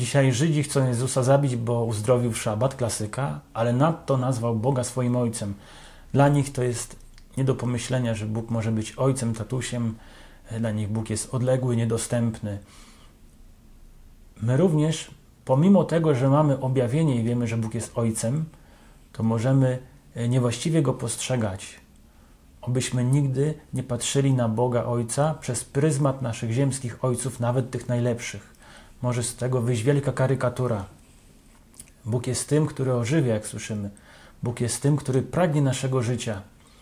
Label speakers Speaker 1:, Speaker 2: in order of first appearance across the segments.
Speaker 1: Dzisiaj Żydzi chcą Jezusa zabić, bo uzdrowił w szabat, klasyka, ale nadto nazwał Boga swoim Ojcem. Dla nich to jest nie do pomyślenia, że Bóg może być ojcem, tatusiem. Dla nich Bóg jest odległy, niedostępny. My również, pomimo tego, że mamy objawienie i wiemy, że Bóg jest Ojcem, to możemy niewłaściwie Go postrzegać. Obyśmy nigdy nie patrzyli na Boga Ojca przez pryzmat naszych ziemskich ojców, nawet tych najlepszych. Może z tego wyjść wielka karykatura. Bóg jest tym, który ożywia, jak słyszymy. Bóg jest tym, który pragnie naszego życia.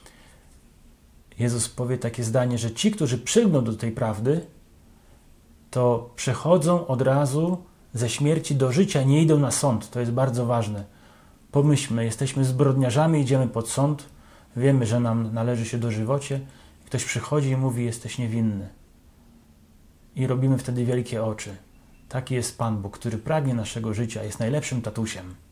Speaker 1: Jezus powie takie zdanie, że ci, którzy przylgną do tej prawdy, to przechodzą od razu ze śmierci do życia, nie idą na sąd. To jest bardzo ważne. Pomyślmy, jesteśmy zbrodniarzami, idziemy pod sąd, wiemy, że nam należy się dożywocie. Ktoś przychodzi i mówi, jesteś niewinny. I robimy wtedy wielkie oczy. Taki jest Pan Bóg, który pragnie naszego życia, jest najlepszym tatusiem.